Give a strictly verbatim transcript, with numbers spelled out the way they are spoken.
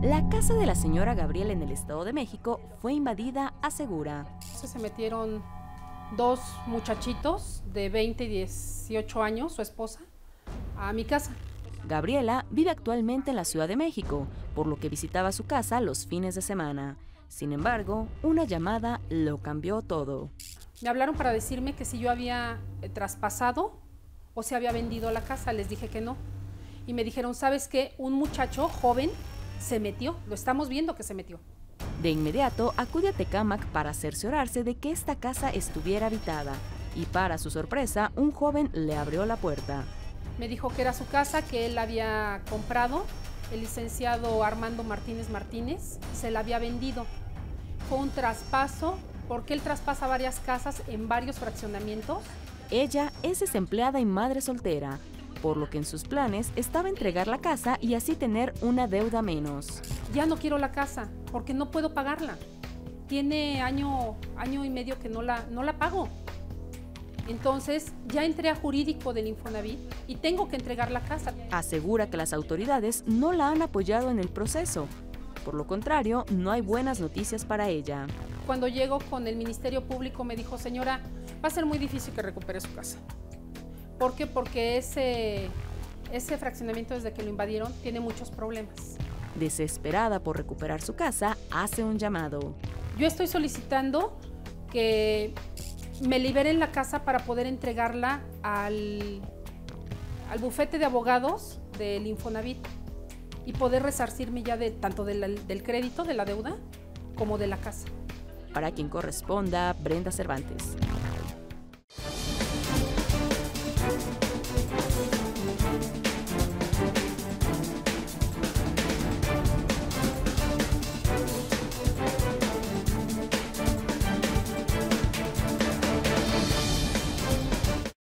La casa de la señora Gabriela en el Estado de México fue invadida, asegura. Se metieron dos muchachitos de veinte y dieciocho años, su esposa, a mi casa. Gabriela vive actualmente en la Ciudad de México, por lo que visitaba su casa los fines de semana. Sin embargo, una llamada lo cambió todo. Me hablaron para decirme que si yo había eh, traspasado o si había vendido la casa. Les dije que no. Y me dijeron, ¿sabes qué? Un muchacho joven se metió, lo estamos viendo que se metió. De inmediato acude a Tecámac para cerciorarse de que esta casa estuviera habitada. Y para su sorpresa, un joven le abrió la puerta. Me dijo que era su casa, que él había comprado, el licenciado Armando Martínez Martínez, se la había vendido. Fue un traspaso, porque él traspasa varias casas en varios fraccionamientos. Ella es desempleada y madre soltera, por lo que en sus planes estaba entregar la casa y así tener una deuda menos. Ya no quiero la casa, porque no puedo pagarla. Tiene año, año y medio que no la, no la pago. Entonces, ya entré a jurídico del Infonavit y tengo que entregar la casa. Asegura que las autoridades no la han apoyado en el proceso. Por lo contrario, no hay buenas noticias para ella. Cuando llego con el Ministerio Público me dijo, señora, va a ser muy difícil que recupere su casa. ¿Por qué? Porque ese, ese fraccionamiento desde que lo invadieron tiene muchos problemas. Desesperada por recuperar su casa, hace un llamado. Yo estoy solicitando que me liberen la casa para poder entregarla al, al bufete de abogados del Infonavit y poder resarcirme ya de tanto de la, del crédito, de la deuda, como de la casa. Para quien corresponda, Brenda Cervantes.